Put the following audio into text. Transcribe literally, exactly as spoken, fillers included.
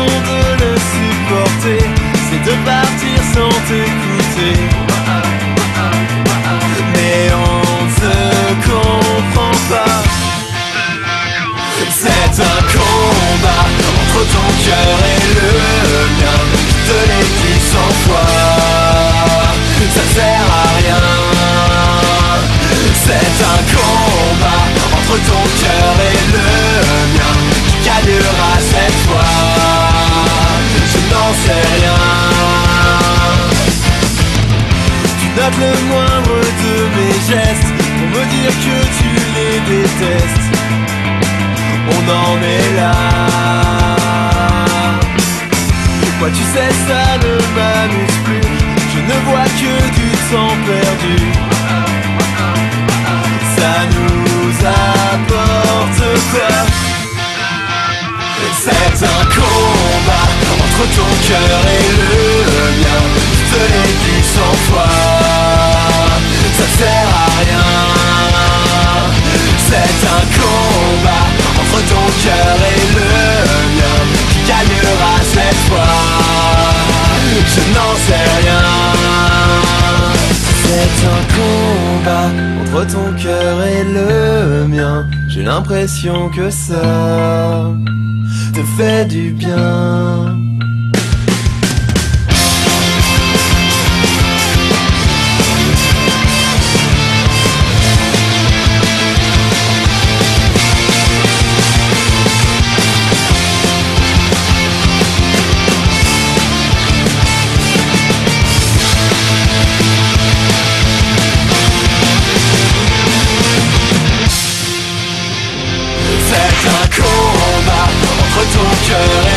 façon de le supporter, c'est de partir sans t'écouter. Mais on ne comprend pas. C'est un combat entre ton cœur et le mien. Je te l'ai dit cent fois, ça sert à rien. C'est un combat entre ton cœur et le mien. Qui gagnera cette fois? Je n'en sais rien. Tu notes le moindre de mes gestes pour me dire que tu les détestes. On en est là. Moi tu sais ça ne m'amuse plus. Je ne vois que du temps perdu. Ça nous apporte quoi? C'est un combat entre ton cœur et le mien. Je te l'ai dit cent fois, ça sert à rien. C'est un combat entre ton cœur et le mien. Qui gagnera cette fois? Je n'en sais rien. C'est un combat entre ton cœur et le mien. J'ai l'impression que ça te fait du bien. C'est un combat entre ton cœur et